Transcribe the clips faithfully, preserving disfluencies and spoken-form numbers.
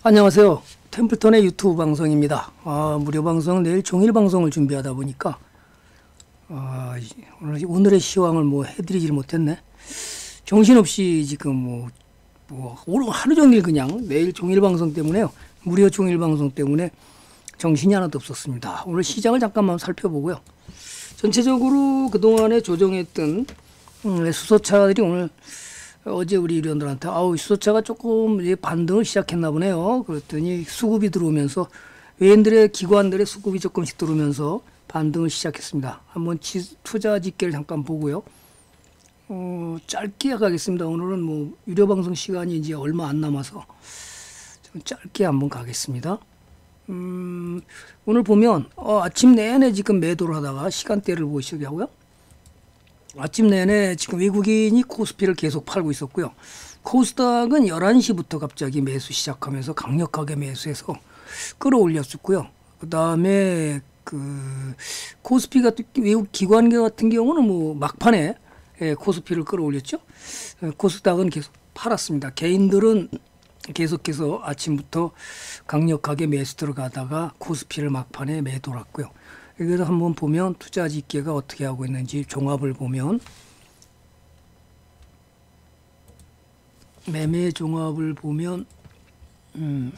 안녕하세요. 템플턴의 유튜브 방송입니다. 아, 무료 방송 내일 종일 방송을 준비하다 보니까 아, 오늘, 오늘의 시황을 뭐 해드리질 못했네. 정신없이 지금 뭐, 뭐 오늘 하루 종일 그냥 내일 종일 방송 때문에요. 무료 종일 방송 때문에 정신이 하나도 없었습니다. 오늘 시장을 잠깐만 살펴보고요. 전체적으로 그동안에 조정했던 음, 수소차들이 오늘 어제 우리 위원들한테 아우 수소차가 조금 반등을 시작했나 보네요. 그랬더니 수급이 들어오면서 외인들의 기관들의 수급이 조금씩 들어오면서 반등을 시작했습니다. 한번 지, 투자 집계를 잠깐 보고요. 어, 짧게 가겠습니다. 오늘은 뭐 유료 방송 시간이 이제 얼마 안 남아서 좀 짧게 한번 가겠습니다. 음, 오늘 보면 어, 아침 내내 지금 매도를 하다가 시간대를 보시게 하고요. 아침 내내 지금 외국인이 코스피를 계속 팔고 있었고요. 코스닥은 열한 시부터 갑자기 매수 시작하면서 강력하게 매수해서 끌어올렸었고요. 그 다음에 그 코스피 같은 외국 기관계 같은 경우는 뭐 막판에 예, 코스피를 끌어올렸죠. 코스닥은 계속 팔았습니다. 개인들은 계속해서 아침부터 강력하게 매수 들어가다가 코스피를 막판에 매도를 했고요. 여기서 한번 보면 투자 집계가 어떻게 하고 있는지 종합을 보면 매매 종합을 보면 음,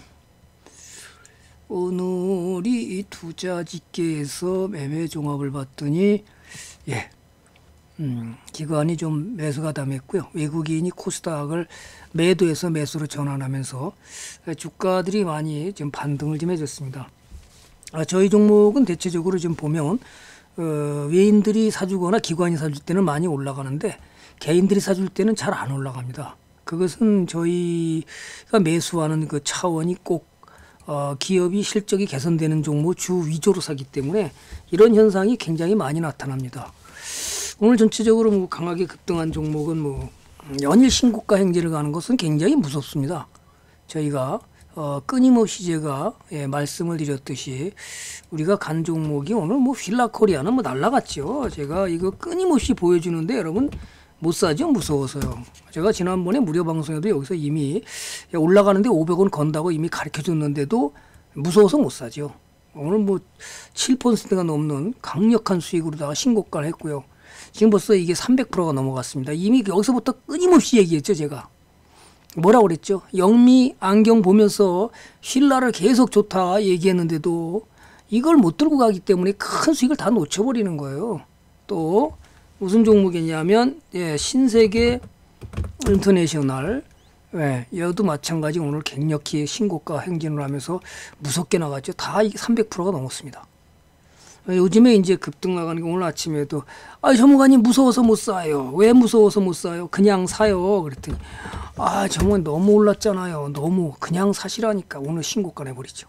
오늘이 이 투자 집계에서 매매 종합을 봤더니 예, 음, 기관이 좀 매수가 담했고요. 외국인이 코스닥을 매도해서 매수로 전환하면서 주가들이 많이 좀 반등을 좀 해줬습니다. 아, 저희 종목은 대체적으로 좀 보면 어, 외인들이 사주거나 기관이 사줄 때는 많이 올라가는데 개인들이 사줄 때는 잘 안 올라갑니다. 그것은 저희가 매수하는 그 차원이 꼭 어, 기업이 실적이 개선되는 종목 주 위주로 사기 때문에 이런 현상이 굉장히 많이 나타납니다. 오늘 전체적으로 뭐 강하게 급등한 종목은 뭐 연일 신고가 행진을 가는 것은 굉장히 무섭습니다. 저희가 어, 끊임없이 제가 예, 말씀을 드렸듯이 우리가 간 종목이 오늘 뭐 휠라코리아는 뭐 날라갔죠. 제가 이거 끊임없이 보여주는데 여러분 못 사죠. 무서워서요. 제가 지난번에 무료 방송에도 여기서 이미 올라가는데 오백 원 건다고 이미 가르쳐 줬는데도 무서워서 못 사죠. 오늘 뭐 칠 퍼센트가 넘는 강력한 수익으로다가 신고가를 했고요. 지금 벌써 이게 삼백 퍼센트가 넘어갔습니다. 이미 여기서부터 끊임없이 얘기했죠. 제가. 뭐라고 그랬죠? 영미 안경 보면서 휠라를 계속 좋다 얘기했는데도 이걸 못 들고 가기 때문에 큰 수익을 다 놓쳐버리는 거예요. 또 무슨 종목이냐면 예, 신세계 인터내셔널 예, 여도 마찬가지 오늘 강력히 신고가 행진을 하면서 무섭게 나갔죠. 다 삼백 퍼센트가 넘었습니다. 요즘에 이제 급등 나가는 게 오늘 아침에도 아 전문가님 무서워서 못 사요. 왜 무서워서 못 사요? 그냥 사요. 그랬더니 아 정말 너무 올랐잖아요. 너무 그냥 사시라니까 오늘 신고가 내버리죠.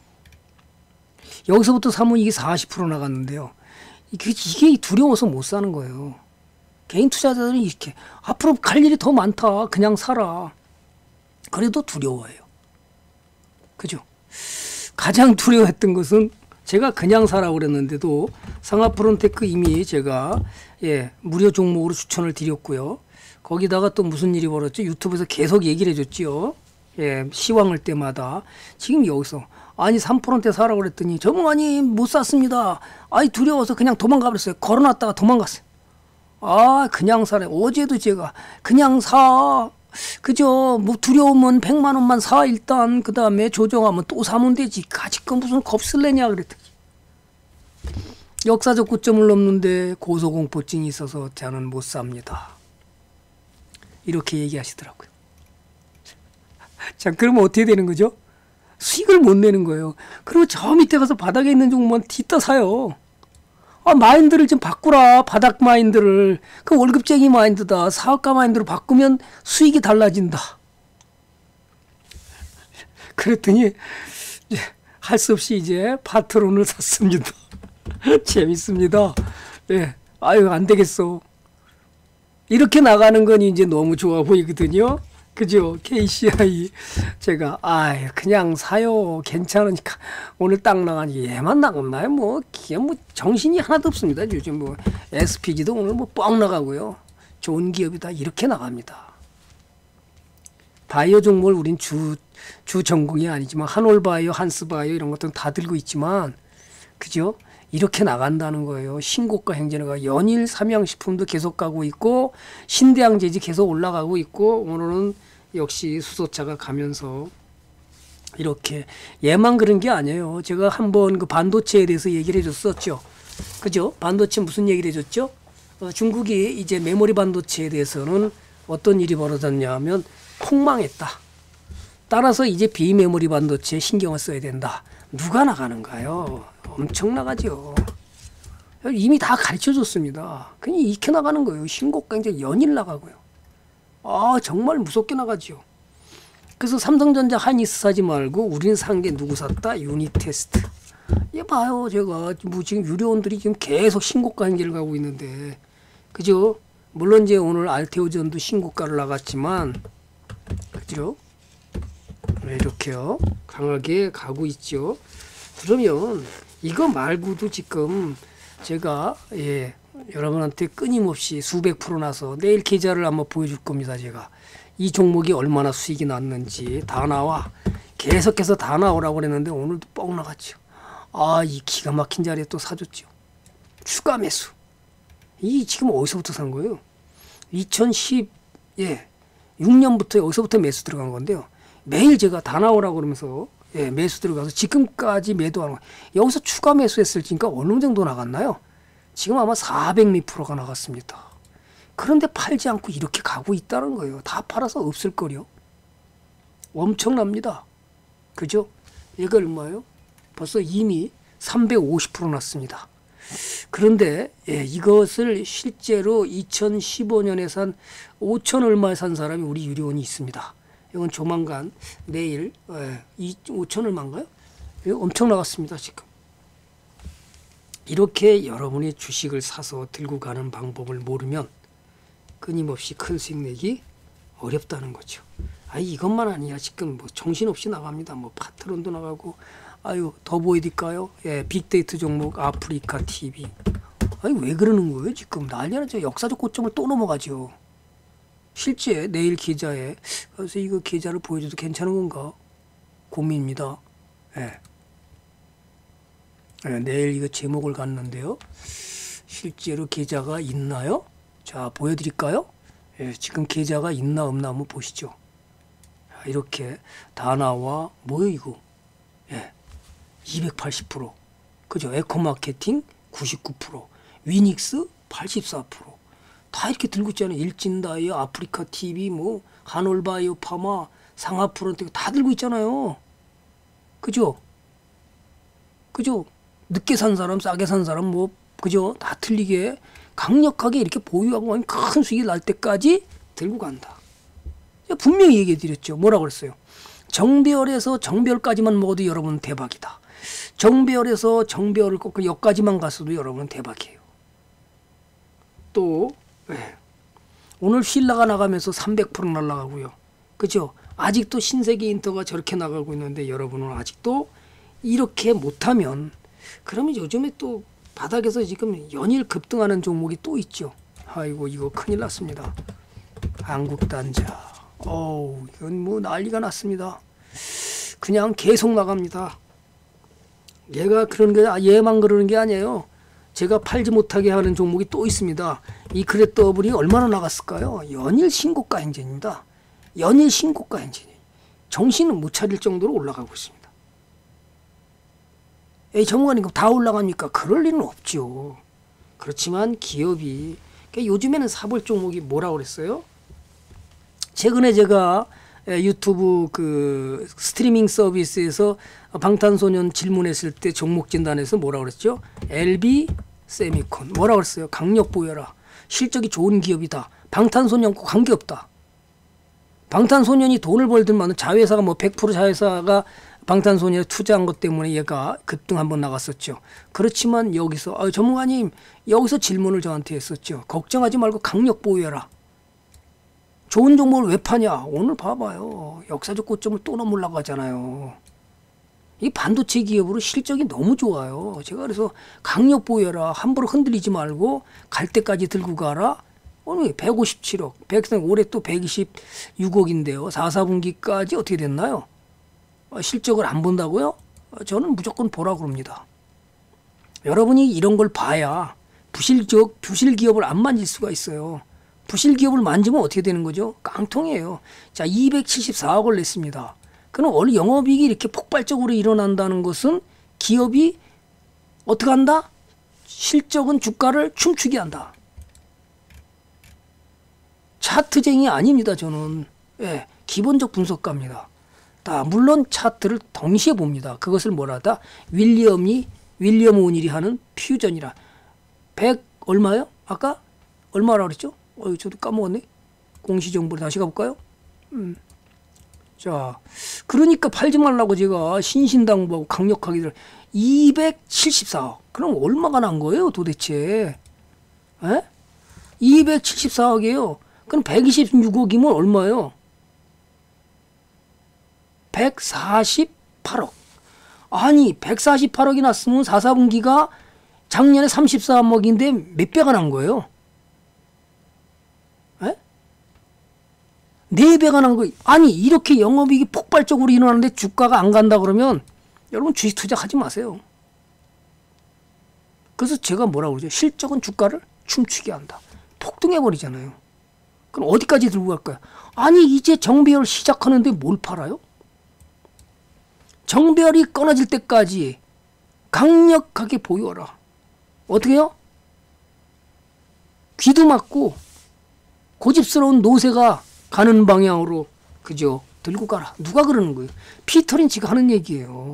여기서부터 사면 이게 사십 퍼센트 나갔는데요. 이게, 이게 두려워서 못 사는 거예요. 개인 투자자들은 이렇게 앞으로 갈 일이 더 많다. 그냥 사라. 그래도 두려워해요. 그죠? 가장 두려워했던 것은 제가 그냥 사라고 그랬는데도 상하프론테크 이미 제가 예, 무료 종목으로 추천을 드렸고요. 거기다가 또 무슨 일이 벌었죠? 유튜브에서 계속 얘기를 해줬지요. 예, 시황을 때마다. 지금 여기서 아니 삼 퍼센트대 사라고 그랬더니 전문가님 못 샀습니다. 아이 두려워서 그냥 도망가 버렸어요. 걸어놨다가 도망갔어요. 아 그냥 사래. 어제도 제가 그냥 사. 그죠? 뭐 두려우면 백만 원만 사 일단. 그 다음에 조정하면 또 사면 되지. 가지고 무슨 겁쓸래냐 그랬더니 역사적 고점을 넘는데 고소공포증이 있어서 저는 못 삽니다. 이렇게 얘기하시더라고요. 자, 그러면 어떻게 되는 거죠? 수익을 못 내는 거예요. 그리고 저 밑에 가서 바닥에 있는 종목만 뒤따 사요. 아, 마인드를 좀 바꾸라. 바닥 마인드를. 그 월급쟁이 마인드다. 사업가 마인드로 바꾸면 수익이 달라진다. 그랬더니 할 수 없이 이제 파트론을 샀습니다. 재밌습니다. 예. 아유, 안 되겠어. 이렇게 나가는 건 이제 너무 좋아 보이거든요. 그죠? 케이씨아이. 제가, 아유, 그냥 사요. 괜찮으니까. 오늘 딱 나가니 얘만 나갔나요? 뭐, 그냥 뭐, 정신이 하나도 없습니다. 요즘 뭐, 에스피지도 오늘 뭐, 뻥 나가고요. 좋은 기업이 다 이렇게 나갑니다. 바이오 종목을 우린 주, 주 전공이 아니지만 한올바이오, 한스바이오 이런 것들은 다 들고 있지만 그죠? 이렇게 나간다는 거예요. 신고가 행진회가 연일 삼양식품도 계속 가고 있고 신대양제지 계속 올라가고 있고 오늘은 역시 수소차가 가면서 이렇게 얘만 그런 게 아니에요. 제가 한번 그 반도체에 대해서 얘기를 해줬었죠. 그죠? 반도체 무슨 얘기를 해줬죠? 어, 중국이 이제 메모리 반도체에 대해서는 어떤 일이 벌어졌냐 하면 폭망했다. 따라서 이제 비메모리 반도체에 신경을 써야 된다. 누가 나가는가요? 엄청 나가죠. 이미 다 가르쳐 줬습니다. 그냥 익혀 나가는 거예요. 신고가 이제 연일 나가고요. 아, 정말 무섭게 나가죠. 그래서 삼성전자 하이닉스 사지 말고 우리는 산 게 누구 샀다? 유니테스트. 얘 봐요. 제가 뭐 지금 유료원들이 지금 계속 신고가 행진을 가고 있는데 그죠? 물론 이제 오늘 알테오전도 신고가를 나갔지만 그죠? 이렇게요. 강하게 가고 있죠. 그러면 이거 말고도 지금 제가 예, 여러분한테 끊임없이 수백 프로 나서 내일 계좌를 한번 보여줄 겁니다. 제가 이 종목이 얼마나 수익이 났는지 다 나와. 계속해서 다 나오라고 그랬는데 오늘도 뻥 나갔죠. 아, 이 기가 막힌 자리에 또 사줬죠. 추가 매수. 이 지금 어디서부터 산 거예요? 이천십육 년부터 여기서부터 매수 들어간 건데요. 매일 제가 다 나오라고 그러면서 예, 매수 들어가서 지금까지 매도하는 거예요. 여기서 추가 매수했을지니까 어느 정도 나갔나요? 지금 아마 사백 몇 프로가 나갔습니다. 그런데 팔지 않고 이렇게 가고 있다는 거예요. 다 팔아서 없을 거요. 엄청납니다. 그죠? 얘가 얼마예요? 벌써 이미 삼백오십 프로 났습니다. 그런데 예, 이것을 실제로 이천십오 년에 산 오천 얼마에 산 사람이 우리 유료원이 있습니다. 이건 조만간 내일 예, 오천 얼마인가요? 이거 엄청 나갔습니다. 지금. 이렇게 여러분이 주식을 사서 들고 가는 방법을 모르면 끊임없이 큰 수익 내기 어렵다는 거죠. 아, 이것만 아니야. 지금 뭐 정신없이 나갑니다. 뭐 파트론도 나가고 아유, 더 보여드릴까요? 예, 빅데이터 종목 아프리카 티비. 아니, 왜 그러는 거예요? 지금 난리나죠. 역사적 고점을 또 넘어가죠. 실제 내일 계좌에 그래서 이거 계좌를 보여줘도 괜찮은 건가 고민입니다. 예. 예, 내일 이거 제목을 갔는데요. 실제로 계좌가 있나요? 자, 보여드릴까요? 예, 지금 계좌가 있나 없나 한번 보시죠. 자, 이렇게 다 나와 뭐요 이거? 예, 이백팔십 프로. 그죠? 에코마케팅 구십구 프로, 위닉스 팔십사 프로. 다 이렇게 들고 있잖아요. 일진다이어, 아프리카 티비, 뭐 한올바이오, 파마, 상하프론트 다 들고 있잖아요. 그죠? 그죠? 늦게 산 사람, 싸게 산 사람, 뭐 그죠? 다 틀리게 강력하게 이렇게 보유하고 큰 수익이 날 때까지 들고 간다. 분명히 얘기해 드렸죠. 뭐라고 그랬어요? 정배열에서 정배열까지만 먹어도 여러분은 대박이다. 정배열에서 정배열을 꺾고 여기까지만 갔어도 여러분은 대박이에요. 또 네. 오늘 신라가 나가면서 삼백 프로 날아가고요. 그죠? 아직도 신세계 인터가 저렇게 나가고 있는데 여러분은 아직도 이렇게 못하면 그러면 요즘에 또 바닥에서 지금 연일 급등하는 종목이 또 있죠. 아이고 이거 큰일 났습니다. 한국단자. 어우 이건 뭐 난리가 났습니다. 그냥 계속 나갑니다. 얘가 그런 게 얘만 그러는 게 아니에요. 제가 팔지 못하게 하는 종목이 또 있습니다. 이 그래 더블이 얼마나 나갔을까요? 연일 신고가 행진입니다. 연일 신고가 행진이 정신은 못 차릴 정도로 올라가고 있습니다. 에이 전문가님 다 올라갑니까? 그럴 일은 없죠. 그렇지만 기업이 그러니까 요즘에는 사볼 종목이 뭐라고 그랬어요? 최근에 제가 유튜브 그 스트리밍 서비스에서 방탄소년 질문했을 때 종목 진단에서 뭐라고 그랬죠? 엘비 세미콘 뭐라고 그랬어요? 강력 보여라. 실적이 좋은 기업이다. 방탄소년과 관계없다. 방탄소년이 돈을 벌든 자회사가 뭐 백 퍼센트 자회사가 방탄소년에 투자한 것 때문에 얘가 급등 한번 나갔었죠. 그렇지만 여기서 아, 전문가님 여기서 질문을 저한테 했었죠. 걱정하지 말고 강력 보여라. 좋은 종목을 왜 파냐? 오늘 봐봐요. 역사적 고점을 또 넘어 올라가잖아요. 이 반도체 기업으로 실적이 너무 좋아요. 제가 그래서 강력 보여라. 함부로 흔들리지 말고 갈 때까지 들고 가라. 오늘 백오십칠억, 백, 올해 또 백이십육억인데요. 사, 사분기까지 어떻게 됐나요? 어, 실적을 안 본다고요? 어, 저는 무조건 보라 그럽니다. 여러분이 이런 걸 봐야 부실적, 부실 기업을 안 만질 수가 있어요. 부실 기업을 만지면 어떻게 되는 거죠? 깡통이에요. 자, 이백칠십사억을 냈습니다. 그럼 원래 영업이익이 이렇게 폭발적으로 일어난다는 것은 기업이 어떻게 한다? 실적은 주가를 춤추게 한다. 차트쟁이 아닙니다, 저는. 예, 기본적 분석가입니다. 다 물론 차트를 동시에 봅니다. 그것을 뭐라다? 윌리엄이 윌리엄 오닐이 하는 퓨전이라. 백 얼마요? 아까 얼마라고 그랬죠? 어, 저도 까먹었네. 공시 정보를 다시 가볼까요? 음. 자, 그러니까 팔지 말라고 제가 신신당부하고 강력하게 들 이백칠십사억. 그럼 얼마가 난 거예요, 도대체? 에? 이백칠십사억이에요. 그럼 백이십육억이면 얼마예요? 백사십팔억. 아니, 백사십팔억이 났으면 사, 사분기가 작년에 삼십사억인데 몇 배가 난 거예요? 에? 네 배가 난 거예요. 아니, 이렇게 영업이익이 폭발적으로 일어나는데 주가가 안 간다 그러면 여러분 주식 투자하지 마세요. 그래서 제가 뭐라고 그러죠? 실적은 주가를 춤추게 한다. 폭등해버리잖아요. 그럼 어디까지 들고 갈까요? 아니, 이제 정배열 시작하는데 뭘 팔아요? 정배열이 끊어질 때까지 강력하게 보유하라. 어떻게 해요? 귀도 막고 고집스러운 노새가 가는 방향으로 그죠? 들고 가라. 누가 그러는 거예요? 피터 린치가 하는 얘기예요.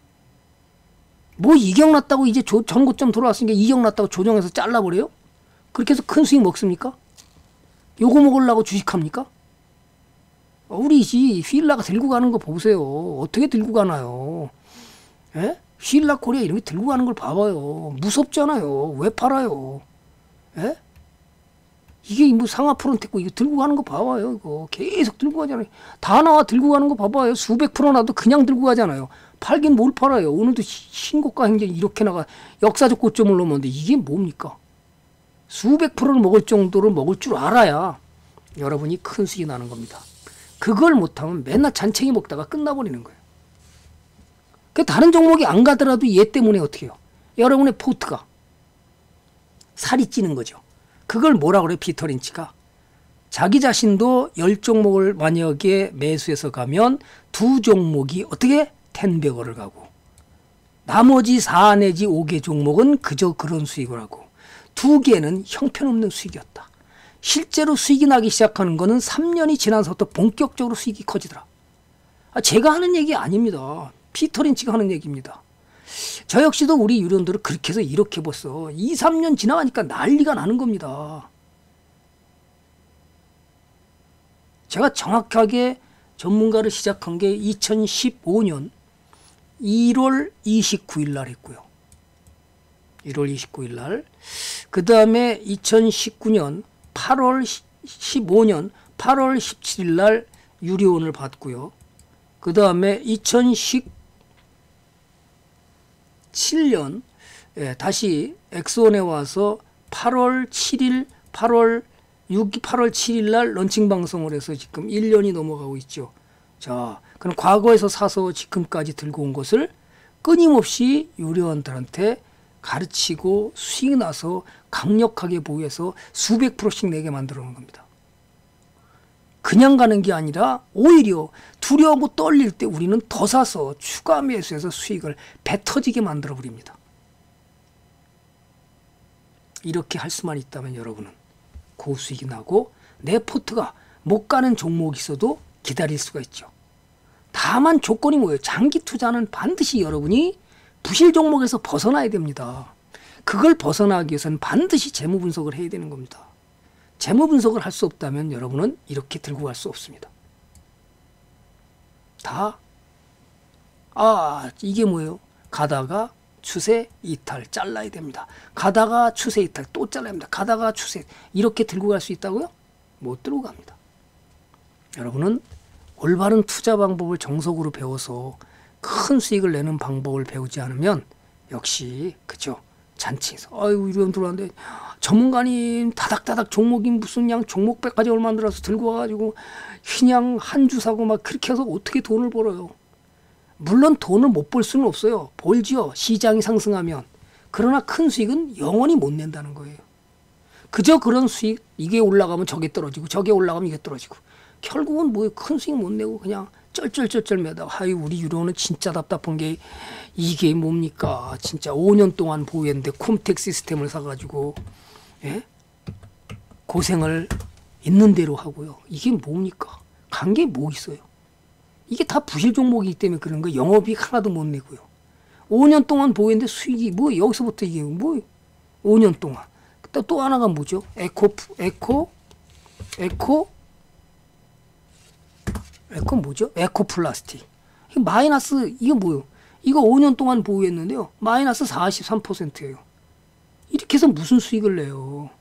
뭐 이격 났다고 이제 조, 전고점 돌아왔으니까 이격 났다고 조정해서 잘라버려요? 그렇게 해서 큰 수익 먹습니까? 요거 먹으려고 주식합니까? 우리 이 휠라가 들고 가는 거 보세요. 어떻게 들고 가나요? 에? 휠라 코리아 이런 게 들고 가는 걸 봐봐요. 무섭잖아요. 왜 팔아요? 에? 이게 뭐 상하 프론테크 이거 들고 가는 거 봐봐요. 이거 계속 들고 가잖아요. 다 나와 들고 가는 거 봐봐요. 수백 프로 나도 그냥 들고 가잖아요. 팔긴 뭘 팔아요. 오늘도 신고가 행진이 이렇게 나가 역사적 고점을 넘었는데 이게 뭡니까? 수백 프로를 먹을 정도로 먹을 줄 알아야 여러분이 큰 수익이 나는 겁니다. 그걸 못하면 맨날 잔챙이 먹다가 끝나버리는 거예요. 그 다른 종목이 안 가더라도 얘 때문에 어떻게 해요? 여러분의 포트가 살이 찌는 거죠. 그걸 뭐라 그래요? 피터 린치가. 자기 자신도 열 종목을 만약에 매수해서 가면 두 종목이 어떻게? 텐베거를 가고 나머지 사 내지 오 개 종목은 그저 그런 수익을 하고 두 개는 형편없는 수익이었다. 실제로 수익이 나기 시작하는 거는 삼 년이 지나서부터 본격적으로 수익이 커지더라. 아, 제가 하는 얘기 아닙니다. 피터 린치가 하는 얘기입니다. 저 역시도 우리 유료원들을 그렇게 해서 이렇게 벌써 이, 삼 년 지나가니까 난리가 나는 겁니다. 제가 정확하게 전문가를 시작한 게 이천십오 년 일월 이십구일 날 했고요. 일월 이십구일 날. 그 다음에 이천십구 년 팔월 십오 년 팔월 십칠일 날 유료원을 받고요. 그 다음에 이천십칠 년 예, 다시 엑소원에 와서 팔월 칠일, 팔월 육, 팔월 칠일 날 런칭 방송을 해서 지금 일 년이 넘어가고 있죠. 자, 그럼 과거에서 사서 지금까지 들고 온 것을 끊임없이 유료원들한테 가르치고 수익 나서 강력하게 보유해서 수백 프로씩 내게 만들어 놓은 겁니다. 그냥 가는 게 아니라 오히려 두려워하고 떨릴 때 우리는 더 사서 추가 매수해서 수익을 배 터지게 만들어 버립니다. 이렇게 할 수만 있다면 여러분은 고수익이 나고 내 포트가 못 가는 종목이 있어도 기다릴 수가 있죠. 다만 조건이 뭐예요? 장기 투자는 반드시 여러분이 부실 종목에서 벗어나야 됩니다. 그걸 벗어나기 위해서는 반드시 재무 분석을 해야 되는 겁니다. 재무 분석을 할 수 없다면 여러분은 이렇게 들고 갈 수 없습니다. 다, 아, 이게 뭐예요? 가다가 추세 이탈 잘라야 됩니다. 가다가 추세 이탈 또 잘라야 됩니다. 가다가 추세 이렇게 들고 갈 수 있다고요? 못 들고 갑니다. 여러분은 올바른 투자 방법을 정석으로 배워서 큰 수익을 내는 방법을 배우지 않으면 역시 그죠? 잔치에서 아이고 이런 들어왔는데 전문가님 다닥다닥 종목이 무슨 그냥 종목백까지 만들어서 들고 와가지고 그냥 한 주 사고 막 그렇게 해서 어떻게 돈을 벌어요? 물론 돈을 못 벌 수는 없어요. 벌지요. 시장이 상승하면. 그러나 큰 수익은 영원히 못 낸다는 거예요. 그저 그런 수익, 이게 올라가면 저게 떨어지고 저게 올라가면 이게 떨어지고 결국은 뭐 큰 수익 못 내고 그냥 쩔쩔쩔쩔 매다. 하이 우리 유료는 진짜 답답한 게 이게 뭡니까? 진짜 오 년 동안 보유했는데 콤텍 시스템을 사가지고 예? 고생을 있는 대로 하고요. 이게 뭡니까? 간 게 뭐 있어요? 이게 다 부실 종목이기 때문에 그런 거 영업이익 하나도 못 내고요. 오 년 동안 보유했는데 수익이 뭐 여기서부터 이게 뭐 오 년 동안 또, 또 하나가 뭐죠? 에코 에코 에코 에코 뭐죠? 에코 플라스틱. 이거 마이너스 이거 뭐요? 이거 오 년 동안 보유했는데요. 마이너스 사십삼 퍼센트예요. 이렇게 해서 무슨 수익을 내요?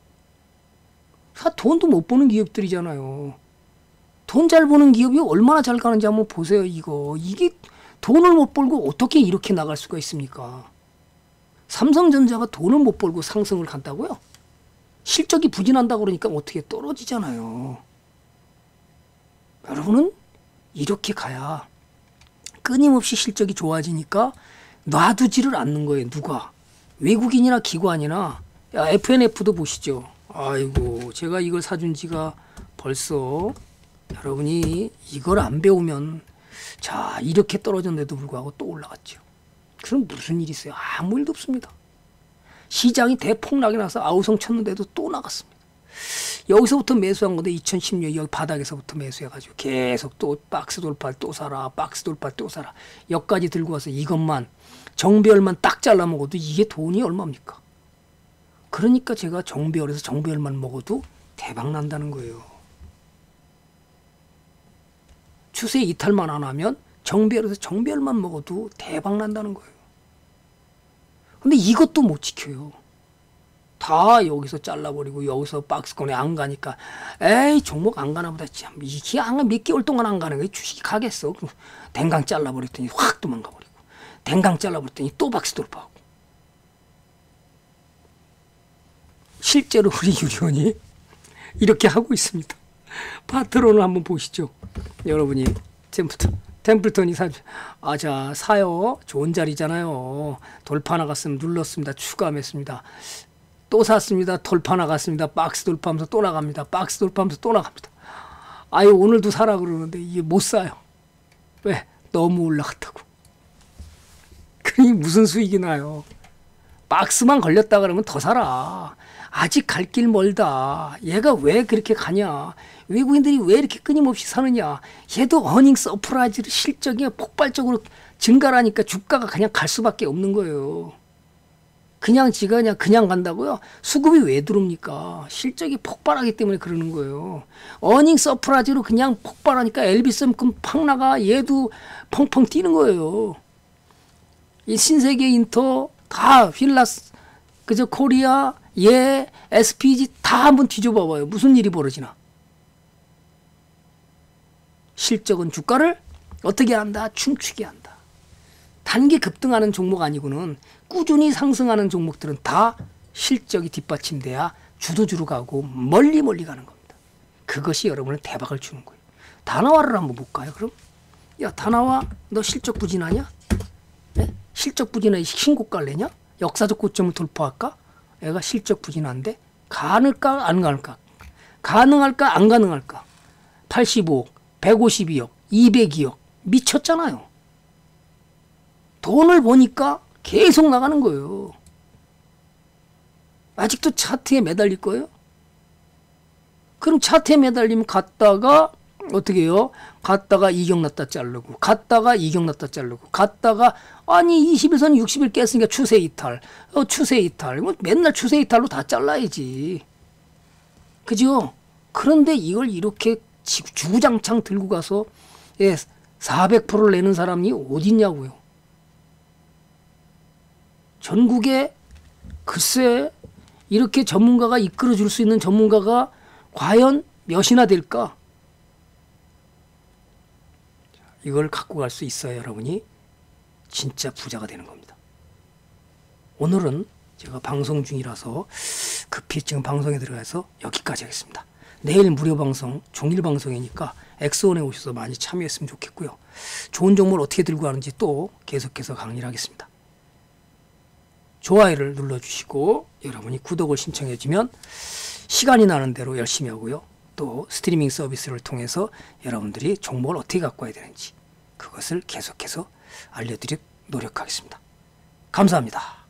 다 돈도 못 버는 기업들이잖아요. 돈 잘 버는 기업이 얼마나 잘 가는지 한번 보세요. 이거 이게 돈을 못 벌고 어떻게 이렇게 나갈 수가 있습니까? 삼성전자가 돈을 못 벌고 상승을 간다고요? 실적이 부진한다고 그러니까 어떻게 떨어지잖아요. 여러분은 이렇게 가야 끊임없이 실적이 좋아지니까 놔두지를 않는 거예요. 누가? 외국인이나 기관이나 야, 에프엔에프도 보시죠. 아이고 제가 이걸 사준 지가 벌써 여러분이 이걸 안 배우면 자 이렇게 떨어졌는데도 불구하고 또 올라갔죠. 그럼 무슨 일이 있어요? 아무 일도 없습니다. 시장이 대폭락이 나서 아우성 쳤는데도 또 나갔습니다. 여기서부터 매수한 건데 이천십 년 여기 바닥에서부터 매수해가지고 계속 또 박스 돌파를 또 사라 박스 돌파를 또 사라 여기까지 들고 와서 이것만 정배열만 딱 잘라 먹어도 이게 돈이 얼마입니까? 그러니까 제가 정배열에서 정배열만 먹어도 대박 난다는 거예요. 추세 이탈만 안 하면 정배열에서 정배열만 먹어도 대박 난다는 거예요. 근데 이것도 못 지켜요. 다 여기서 잘라버리고 여기서 박스권에 안 가니까 에이 종목 안 가나 보다. 참 이게 안 몇 개월 동안 안 가는 거야. 주식이 가겠어. 댕강 잘라버렸더니 확 도망가버리고 댕강 잘라버렸더니 또 박스 돌파하고. 실제로 우리 유료원이 이렇게 하고 있습니다. 파트론을 한번 보시죠. 여러분이 템플턴, 템플턴이 사, 아, 자, 사요. 좋은 자리잖아요. 돌파 나갔으면 눌렀습니다. 추가했습니다. 또 샀습니다. 돌파 나갔습니다. 박스 돌파하면서 또 나갑니다. 박스 돌파하면서 또 나갑니다. 아유, 오늘도 사라 그러는데 이게 못 사요. 왜? 너무 올라갔다고. 그러니 무슨 수익이 나요? 박스만 걸렸다 그러면 더 사라. 아직 갈 길 멀다. 얘가 왜 그렇게 가냐? 외국인들이 왜 이렇게 끊임없이 사느냐? 얘도 어닝 서프라이즈로 실적이 폭발적으로 증가하니까 주가가 그냥 갈 수밖에 없는 거예요. 그냥 지가 그냥 그냥 간다고요? 수급이 왜 들어옵니까? 실적이 폭발하기 때문에 그러는 거예요. 어닝 서프라이즈로 그냥 폭발하니까 엘비스만큼 팍 나가 얘도 펑펑 뛰는 거예요. 이 신세계 인터 다 휠라스 그저 코리아 예 에스피지 다 한번 뒤져봐봐요. 무슨 일이 벌어지나? 실적은 주가를 어떻게 한다? 춤추게 한다. 단기 급등하는 종목 아니고는 꾸준히 상승하는 종목들은 다 실적이 뒷받침돼야 주도주로 가고 멀리 멀리 가는 겁니다. 그것이 여러분을 대박을 주는 거예요. 다나와를 한번 볼까요? 그럼 야 다나와 너 실적 부진하냐? 네? 실적 부진해 신고가를 내냐? 역사적 고점을 돌파할까? 애가 실적 부진한데 가능할까 안 가능할까? 가능할까 안 가능할까? 팔십오억, 백오십이억, 이백이억 미쳤잖아요. 돈을 보니까 계속 나가는 거예요. 아직도 차트에 매달릴 거예요? 그럼 차트에 매달리면 갔다가 어떻게 해요? 갔다가 이격 났다 자르고 갔다가 이격 났다 자르고 갔다가 아니 이십 일선 육십 일 깼으니까 추세 이탈 어, 추세 이탈 뭐 맨날 추세 이탈로 다 잘라야지. 그죠? 그런데 이걸 이렇게 주구장창 들고 가서 예, 사백 퍼센트를 내는 사람이 어딨냐고요. 전국에 글쎄 이렇게 전문가가 이끌어줄 수 있는 전문가가 과연 몇이나 될까? 이걸 갖고 갈 수 있어야 여러분이 진짜 부자가 되는 겁니다. 오늘은 제가 방송 중이라서 급히 지금 방송에 들어가서 여기까지 하겠습니다. 내일 무료 방송, 종일 방송이니까 엑스원에 오셔서 많이 참여했으면 좋겠고요. 좋은 정보를 어떻게 들고 가는지 또 계속해서 강의를 하겠습니다. 좋아요를 눌러주시고 여러분이 구독을 신청해주면 시간이 나는 대로 열심히 하고요. 또 스트리밍 서비스를 통해서 여러분들이 정보를 어떻게 갖고 와야 되는지 그것을 계속해서 알려드리도록 노력하겠습니다. 감사합니다.